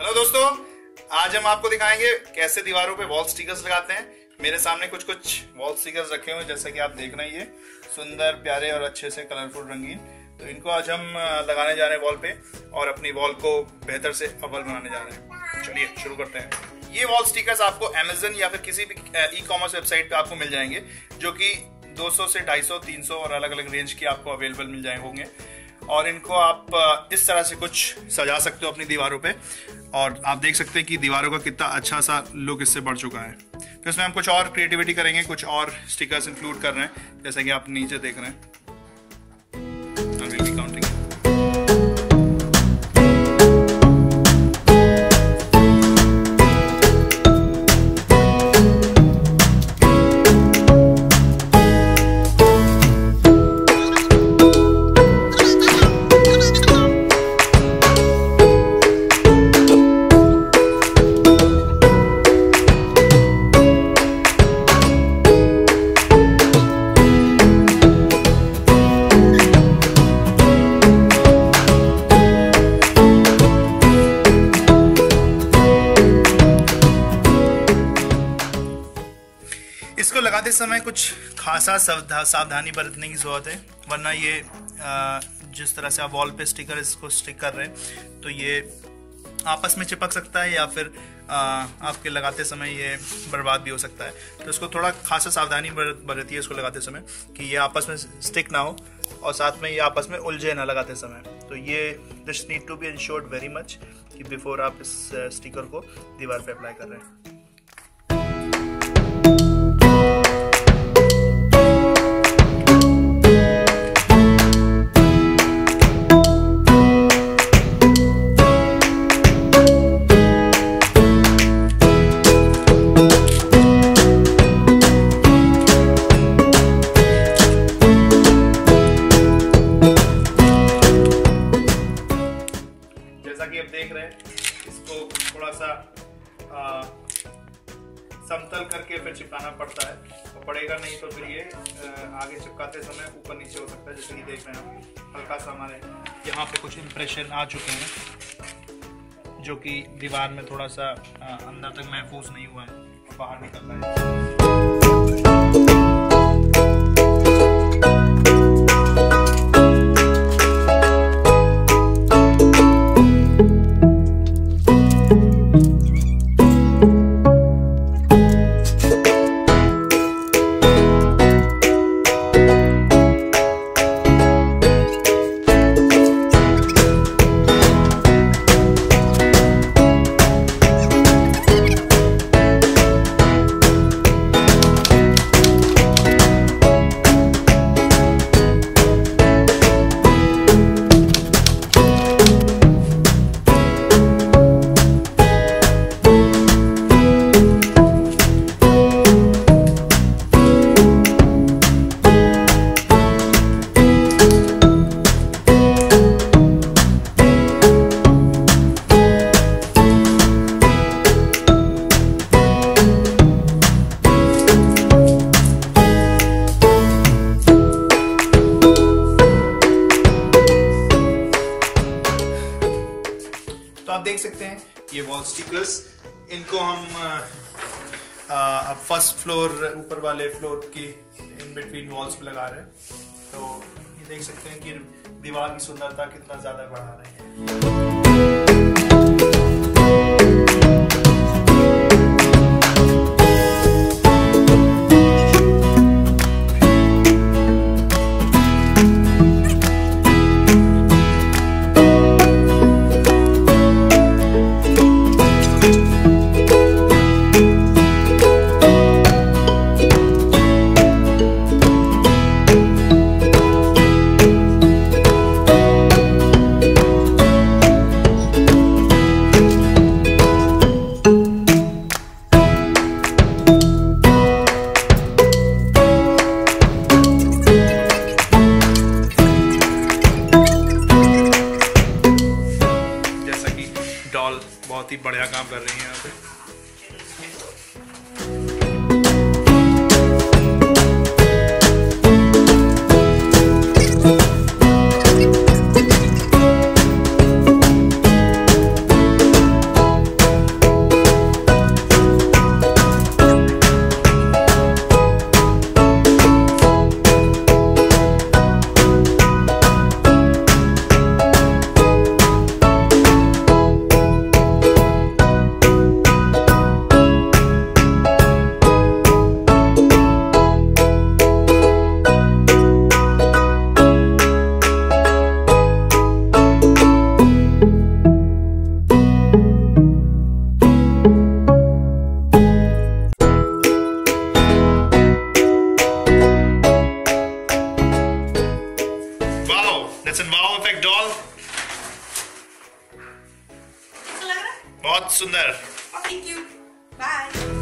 Hello दोस्तों, आज हम आपको दिखाएंगे कैसे दीवारों पे वॉल स्टिकर्स लगाते हैं। मेरे सामने कुछ वॉल स्टिकर्स रखे हुए हैं, जैसा कि आप देख रहे हैं। ये सुंदर, प्यारे और अच्छे से कलरफुल, रंगीन। तो इनको आज हम लगाने जा रहे हैं वॉल पे और अपनी वॉल को बेहतर से अव्वल बनाने जा रहे हैं। चलिए शुरू करते हैं। ये वॉल स्टिकर्स आपको अमेजन या फिर किसी भी ई कॉमर्स वेबसाइट पे आपको मिल जाएंगे, जो कि 200 से 250, 300 और अलग अलग रेंज की आपको अवेलेबल मिल जाए होंगे। और इनको आप इस तरह से कुछ सजा सकते हो अपनी दीवारों पे, और आप देख सकते हैं कि दीवारों का कितना अच्छा सा लुक इससे बढ़ चुका है। तो इसमें हम कुछ और क्रिएटिविटी करेंगे, कुछ और स्टिकर्स इंक्लूड कर रहे हैं, जैसा कि आप नीचे देख रहे हैं। इसको लगाते समय कुछ खासा सावधानी बरतने की जरूरत है, वरना ये जिस तरह से आप वॉल पे स्टिकर इसको स्टिक कर रहे हैं तो ये आपस में चिपक सकता है, या फिर आपके लगाते समय ये बर्बाद भी हो सकता है। तो इसको थोड़ा खासा सावधानी बरतिए इसको लगाते समय, कि ये आपस में स्टिक ना हो और साथ में ये आपस में उलझे ना लगाते समय। तो ये this need to be ensured very much कि बिफोर आप इस स्टिकर को दीवार पे अप्लाई कर रहे हैं। जैसा कि आप देख रहे हैं, इसको थोड़ा सा समतल करके फिर चिपकाना पड़ता है, और पड़ेगा नहीं तो फिर ये आगे चिपकाते समय ऊपर नीचे हो सकता है। जैसे कि देख रहे हैं आप, हल्का सा हमारे यहाँ पे कुछ इम्प्रेशन आ चुके हैं, जो कि दीवार में थोड़ा सा अंदर तक महफूज नहीं हुआ है, बाहर निकलता है। तो आप देख सकते हैं ये वॉल स्टिकर्स, इनको हम अब फर्स्ट फ्लोर, ऊपर वाले फ्लोर की इन बिटवीन वॉल्स पे लगा रहे हैं। तो ये देख सकते हैं कि दीवार की सुंदरता कितना ज्यादा बढ़ा रहे हैं। बहुत ही बढ़िया काम कर रही हैं यहाँ पे। That's an wow effect doll. कैसा लग रहा है? बहुत सुंदर। Thank you, bye.